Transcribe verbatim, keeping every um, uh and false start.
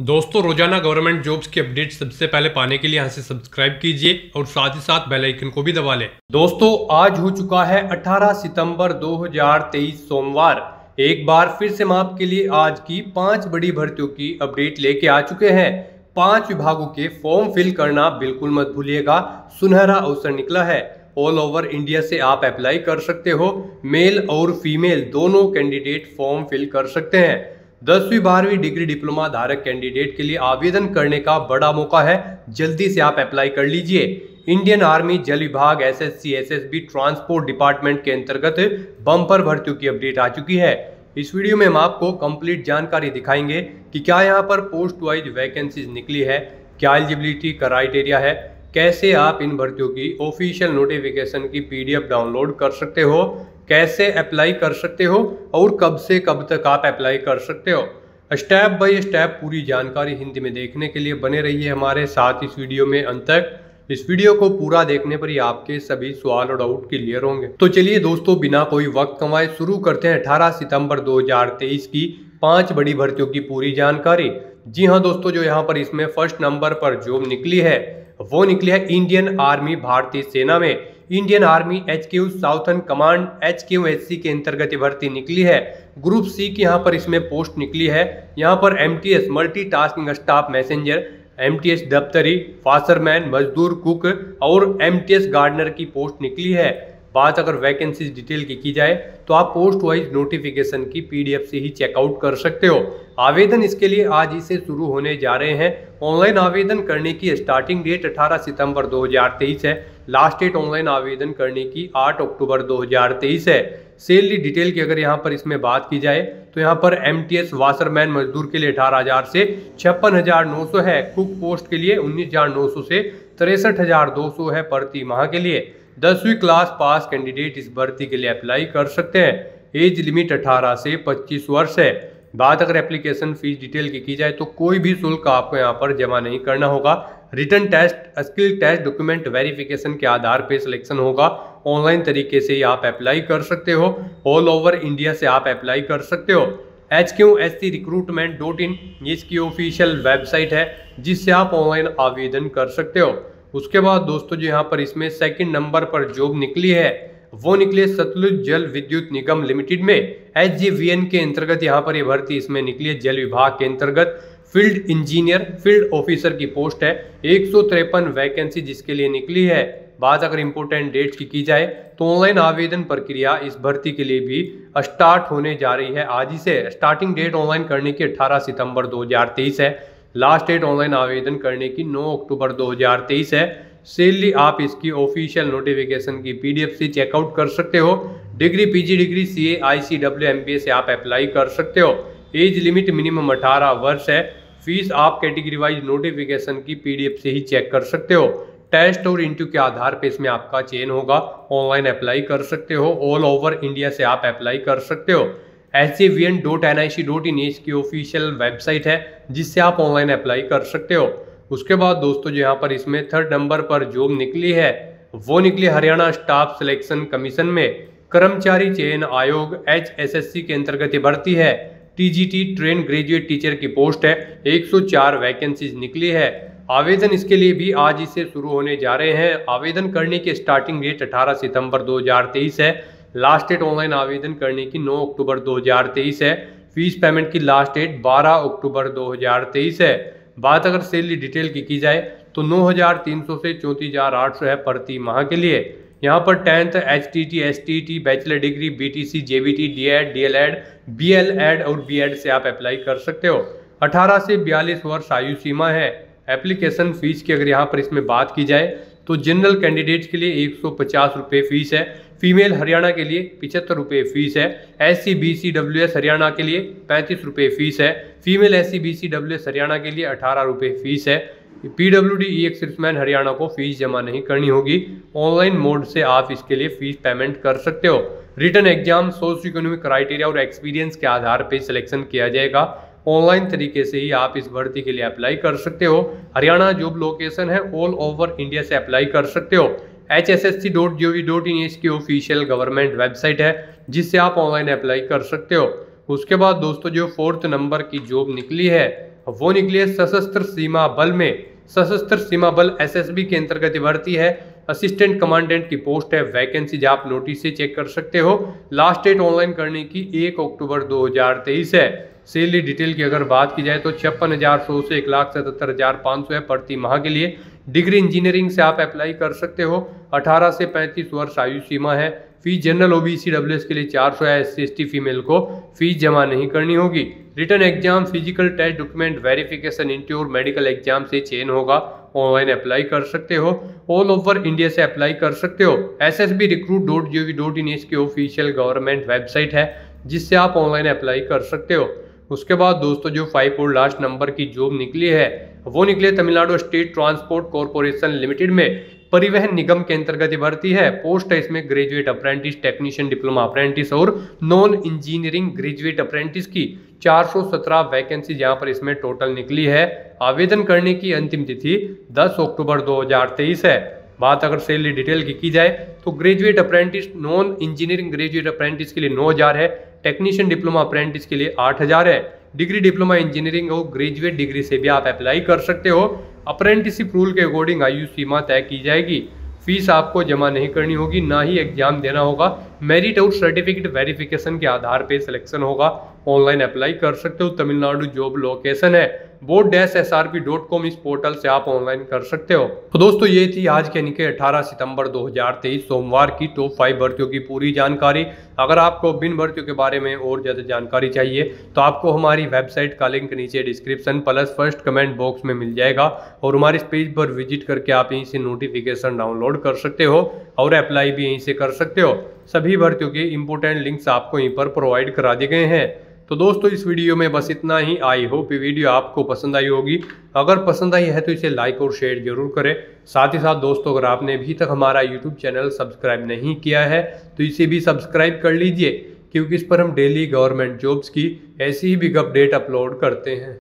दोस्तों रोजाना government jobs की अपडेट सबसे पहले पाने के लिए यहाँ से सब्सक्राइब कीजिए और साथ ही साथ बेल आइकन को भी दबा लें। दोस्तों आज हो चुका है अठारह सितंबर दो हज़ार तेईस सोमवार। एक बार फिर से हम आपके लिए आज की पांच बड़ी भर्तियों की अपडेट लेके आ चुके हैं। पांच विभागों के फॉर्म फिल करना बिल्कुल मत भूलिएगा, सुनहरा अवसर निकला है। ऑल ओवर इंडिया से आप अप्लाई कर सकते हो। मेल और फीमेल दोनों कैंडिडेट फॉर्म फिल कर सकते हैं। दसवीं बारहवीं डिग्री डिप्लोमा धारक कैंडिडेट के लिए आवेदन करने का बड़ा मौका है, जल्दी से आप अप्लाई कर लीजिए। इंडियन आर्मी, जल विभाग, एसएससी, एसएसबी, ट्रांसपोर्ट डिपार्टमेंट के अंतर्गत बम्पर भर्तियों की अपडेट आ चुकी है। इस वीडियो में हम आपको कंप्लीट जानकारी दिखाएंगे कि क्या यहाँ पर पोस्ट वाइज वैकेंसीज निकली है, क्या एलिजिबिलिटी क्राइटेरिया है, कैसे आप इन भर्तियों की ऑफिशियल नोटिफिकेशन की पीडीएफ डाउनलोड कर सकते हो, कैसे अप्लाई कर सकते हो और कब से कब तक आप अप्लाई कर सकते हो। स्टेप बाय स्टेप पूरी जानकारी हिंदी में देखने के लिए बने रहिए हमारे साथ इस वीडियो में अंत तक। इस वीडियो को पूरा देखने पर ही आपके सभी सवाल और डाउट क्लियर होंगे। तो चलिए दोस्तों बिना कोई वक्त कमाए शुरू करते हैं अठारह सितंबर दो हज़ार तेईस की पांच बड़ी भर्तियों की पूरी जानकारी। जी हाँ दोस्तों, जो यहाँ पर इसमें फर्स्ट नंबर पर जॉब निकली है वो निकली है इंडियन आर्मी, भारतीय सेना में। Indian army H Q southern command H Q S C के अंतर्गत भर्ती निकली है। ग्रुप सी की यहाँ पर इसमें पोस्ट निकली है। यहाँ पर MTS multi tasking staff messenger, MTS दफ्तरी, फासरमैन, मजदूर, कुक और एमटीएस गार्डनर की पोस्ट निकली है। बात अगर वैकेंसीज डिटेल की की जाए तो आप पोस्ट वाइज नोटिफिकेशन की पीडीएफ से ही चेकआउट कर सकते हो। आवेदन इसके लिए आज ही से शुरू होने जा रहे हैं। ऑनलाइन आवेदन करने की स्टार्टिंग डेट अठारह सितंबर दो हज़ार तेईस है। लास्ट डेट ऑनलाइन आवेदन करने की आठ अक्टूबर दो हज़ार तेईस है। सैलरी डिटेल की अगर यहाँ पर इसमें बात की जाए तो यहाँ पर एमटीएस वाशरमैन मजदूर के लिए अठारह हजार से छप्पन हजार नौ सौ है। कुक पोस्ट के लिए उन्नीस हजार नौ सौ से तिरसठ हजार दो सौ है प्रति माह के लिए। दसवीं क्लास पास कैंडिडेट इस भर्ती के लिए अप्लाई कर सकते हैं। एज लिमिट अठारह से पच्चीस वर्ष है। बात अगर एप्लीकेशन फीस डिटेल की की जाए तो कोई भी शुल्क आपको यहाँ पर जमा नहीं करना होगा। Written test, skill test, document verification के आधार पर सिलेक्शन होगा। ऑनलाइन तरीके से ही आप अप्लाई कर सकते हो। ऑल ओवर इंडिया से आप अप्लाई कर सकते हो। H Q S C recruitment dot in इसकी ऑफिशियल वेबसाइट है जिससे आप ऑनलाइन आवेदन कर सकते हो। उसके बाद दोस्तों जो यहाँ पर इसमें सेकंड नंबर पर जॉब निकली है वो निकली सतलुज जल विद्युत निगम लिमिटेड में। एच जी वी एन के अंतर्गत यहाँ पर ये भर्ती इसमें निकली है। जल विभाग के अंतर्गत फील्ड इंजीनियर, फील्ड ऑफिसर की पोस्ट है। एक सौ तिरपन वैकेंसी जिसके लिए निकली है। बात अगर इंपोर्टेंट डेट्स की की जाए तो ऑनलाइन आवेदन प्रक्रिया इस भर्ती के लिए भी स्टार्ट होने जा रही है आज ही से। स्टार्टिंग डेट ऑनलाइन करने की अठारह सितंबर दो हज़ार तेईस है। लास्ट डेट ऑनलाइन आवेदन करने की नौ अक्टूबर दो हज़ार तेईस है। सैलरी आप इसकी ऑफिशियल नोटिफिकेशन की पीडीएफ से चेकआउट कर सकते हो। Degree, PG degree, CA, ICW, MBA से आप अप्लाई कर सकते हो। एज लिमिट मिनिमम अठारह वर्ष है। फीस आप कैटेगरी वाइज नोटिफिकेशन की पीडीएफ से ही चेक कर सकते हो। टेस्ट और इंटरव्यू के आधार पे इसमें आपका चयन होगा। ऑनलाइन अप्लाई कर सकते हो। ऑल ओवर इंडिया से आप अप्लाई कर सकते हो। H C V N dot N I C dot in की ऑफिशियल वेबसाइट है जिससे आप ऑनलाइन अप्लाई कर सकते हो। उसके बाद दोस्तों जो यहाँ पर इसमें थर्ड नंबर पर जॉब निकली है वो निकली हरियाणा स्टाफ सिलेक्शन कमीशन में। कर्मचारी चयन आयोग एच एस एस सी के अंतर्गत भर्ती है। टीजीटी ट्रेन ग्रेजुएट टीचर की पोस्ट है। एक सौ चार वैकेंसीज निकली है। आवेदन इसके लिए भी आज ही से शुरू होने जा रहे हैं। आवेदन करने की स्टार्टिंग डेट अठारह सितंबर दो हज़ार तेईस है। लास्ट डेट ऑनलाइन आवेदन करने की नौ अक्टूबर दो हज़ार तेईस है। फीस पेमेंट की लास्ट डेट बारह अक्टूबर दो हज़ार तेईस है। बात अगर सैलरी डिटेल की की जाए तो नौ हज़ार तीन सौ से चौंतीस हज़ार आठ सौ है प्रति माह के लिए। यहाँ पर tenth, H T T, S T T, bachelor degree, BTC, JBT, DEd, DElEd, BElEd और बीएड से आप अप्लाई कर सकते हो। अठारह से बयालीस वर्ष आयु सीमा है। एप्लीकेशन फीस की अगर यहाँ पर इसमें बात की जाए तो जनरल कैंडिडेट के लिए एक सौ पचास रुपये फीस है। फीमेल हरियाणा के लिए पिछहत्तर रुपये फीस है। S C B C W S Haryana के लिए पैंतीस रुपये फीस है। Female S C B C W S Haryana के लिए अठारह रुपये फीस है। PW D E exman Haryana को फीस जमा नहीं करनी होगी। ऑनलाइन मोड से आप इसके लिए फीस पेमेंट कर सकते हो। Written exam socio economic criteria और एक्सपीरियंस के आधार पर सिलेक्शन किया जाएगा। ऑनलाइन तरीके से ही आप इस भर्ती के लिए अप्लाई कर सकते हो। हरियाणा जॉब लोकेशन है। ऑल ओवर इंडिया से अप्लाई कर सकते हो। H S S C dot G O V dot in इसकी ऑफिशियल गवर्नमेंट वेबसाइट है जिससे आप ऑनलाइन अप्लाई कर सकते हो। उसके बाद दोस्तों जो फोर्थ नंबर की जॉब निकली है वो निकली है सशस्त्र सीमा बल में। सशस्त्र सीमा बल एसएसबी के अंतर्गत भर्ती है। असिस्टेंट कमांडेंट की पोस्ट है। वैकेंसी आप नोटिस से चेक कर सकते हो। लास्ट डेट ऑनलाइन करने की एक अक्टूबर दो हजार तेईस है। सैलरी डिटेल की अगर बात की जाए तो छप्पन हजार सौ से एक लाख सतहत्तर हजार पाँच सौ है प्रति माह के लिए। डिग्री इंजीनियरिंग से आप अप्लाई कर सकते हो। अठारह से पैंतीस वर्ष आयु सीमा है। फीस जनरल ओबीसी डब्ल्यूएस के लिए चार सौ है। S C S T female को फीस जमा नहीं करनी होगी। Written exam, physical test, document verification, interview, medical exam से चयन होगा। ऑनलाइन अप्लाई कर सकते हो। ऑल ओवर इंडिया से अप्लाई कर सकते हो। S S B recruit dot G O V dot in इसकी ऑफिशियल गवर्नमेंट वेबसाइट है जिससे आप ऑनलाइन अप्लाई कर सकते हो। उसके बाद दोस्तों जो फाइव और लास्ट नंबर की जॉब निकली है वो निकले Tamil Nadu state transport corporation limited में परिवहन निगम के अंतर्गत भर्ती है। पोस्ट है इसमें graduate apprentice, technician, diploma apprentice और नॉन इंजीनियरिंग ग्रेजुएट अप्रेंटिस की चार सौ सत्रह वैकेंसी यहाँ पर इसमें टोटल निकली है। आवेदन करने की अंतिम तिथि दस अक्टूबर दो हजार तेईस है। बात अगर सैलरी डिटेल की की जाए तो graduate apprentice, non engineering graduate apprentice के लिए नौ हजार है। टेक्नीशियन डिप्लोमा अप्रेंटिस के लिए आठ हजार है। डिग्री डिप्लोमा इंजीनियरिंग और ग्रेजुएट डिग्री से भी आप अप्लाई कर सकते हो। अप्रेंटिसशिप रूल के अकॉर्डिंग आयु सीमा तय की जाएगी। फीस आपको जमा नहीं करनी होगी, ना ही एग्जाम देना होगा। मेरिट और सर्टिफिकेट वेरिफिकेशन के आधार पे सिलेक्शन होगा। ऑनलाइन अप्लाई कर सकते हो। तमिलनाडु जॉब लोकेशन है board dash S R P dot com. इस पोर्टल से आप ऑनलाइन कर सकते हो। तो दोस्तों ये थी आज के यानी कि अठारह सितंबर दो हजार तेईस सोमवार की टॉप फाइव भर्तियों की पूरी जानकारी। अगर आपको बिन भर्तियों के बारे में और ज़्यादा जानकारी चाहिए तो आपको हमारी वेबसाइट का लिंक नीचे description plus first comment box में मिल जाएगा और हमारे इस पेज पर विजिट करके आप यहीं से नोटिफिकेशन डाउनलोड कर सकते हो और अप्लाई भी यहीं से कर सकते हो। सभी भर्तियों के इंपोर्टेंट लिंक्स आपको यहीं पर प्रोवाइड करा दिए गए हैं। तो दोस्तों इस वीडियो में बस इतना ही। आई होप ये वीडियो आपको पसंद आई होगी। अगर पसंद आई है तो इसे लाइक और शेयर जरूर करें। साथ ही साथ दोस्तों अगर आपने अभी तक हमारा यूट्यूब चैनल सब्सक्राइब नहीं किया है तो इसे भी सब्सक्राइब कर लीजिए क्योंकि इस पर हम डेली गवर्नमेंट जॉब्स की ऐसी ही बिग अपडेट अपलोड करते हैं।